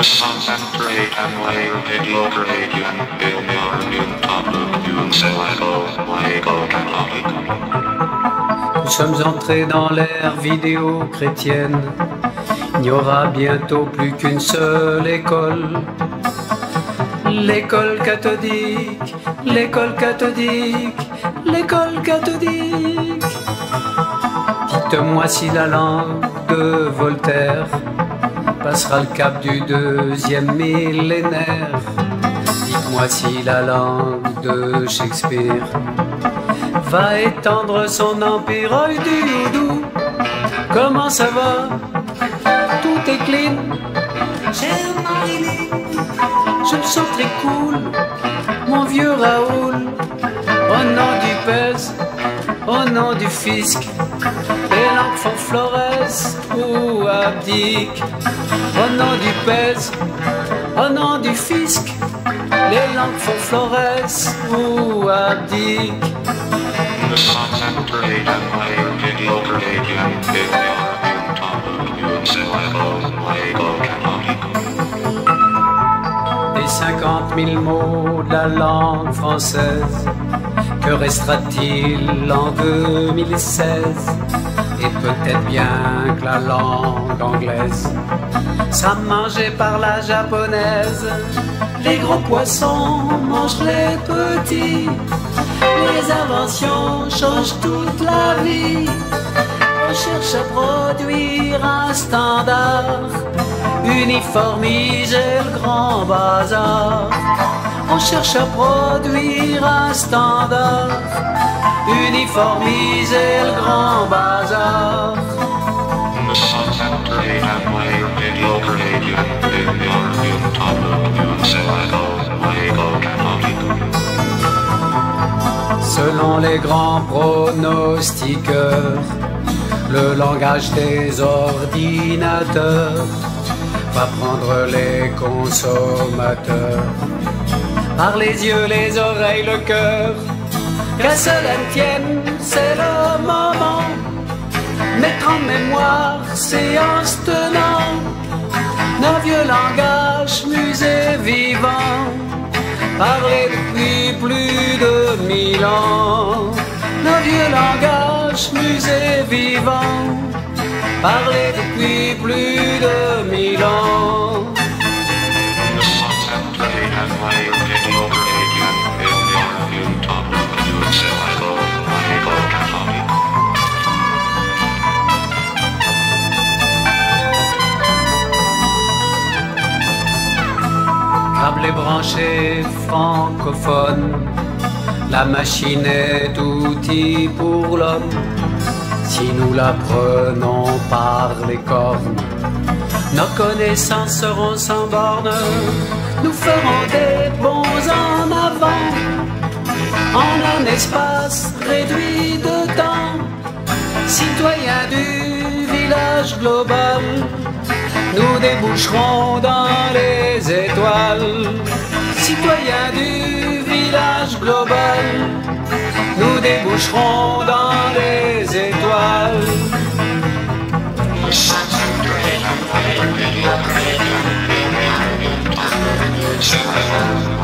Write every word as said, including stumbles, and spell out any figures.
Concentrate and lay video gradient in your intolerant Lego, Lego canonic. Nous sommes entrés dans l'ère vidéo chrétienne. Il n'y aura bientôt plus qu'une seule école. L'école cathodique, l'école cathodique, l'école cathodique. Dites-moi si la langue de Voltaire passera le cap du deuxième millénaire. Dites-moi si la langue de Shakespeare va étendre son empire. Oh, du houdou, comment ça va? Tout est clean. Cher Marilyn, je me sens très cool, mon vieux Raoul. Au nom du pèse, au nom du fisc, les langues font Flores ou abdiquent. Au nom du pèse, au nom du fisc, les langues font Flores ou abdiquent. Concentrate and lay video gradient in your intolerant Lego, Lego canonic. Des cinquante mille mots de la langue française, que restera-t-il en deux mille seize? Et peut-être bien que la langue anglaise sera mangée par la japonaise. Les gros poissons mangent les petits, les inventions changent toute la vie. On cherche à produire un standard, uniformiser le grand bazar. On cherche à produire un standard, uniformiser le grand bazar. Concentrate and lay video gradient in your intolerant Lego, Lego canonic. Selon les grands pronostiqueurs, le langage des ordinateurs va prendre les consommateurs par les yeux, les oreilles, le cœur. Qu'à cela ne tienne, c'est le moment. Mettre en mémoire, séance tenant, nos vieux langages, musées vivants, parlés depuis plus de mille ans. Nos vieux langages, musées vivants, parlés depuis plus de mille ans. Concentrate and lay video gradient in your intolerant Lego, Lego canonic. Câble branché francophone, la machine est outil pour l'homme. Si nous la prenons par les cornes, nos connaissances seront sans bornes. Nous ferons des bonds en avant, en un espace réduit de temps. Citoyens du village global, nous déboucherons dans les étoiles. Citoyens du village global, nous déboucherons dans les étoiles. Concentrate and lay video gradient in your intolerant Lego.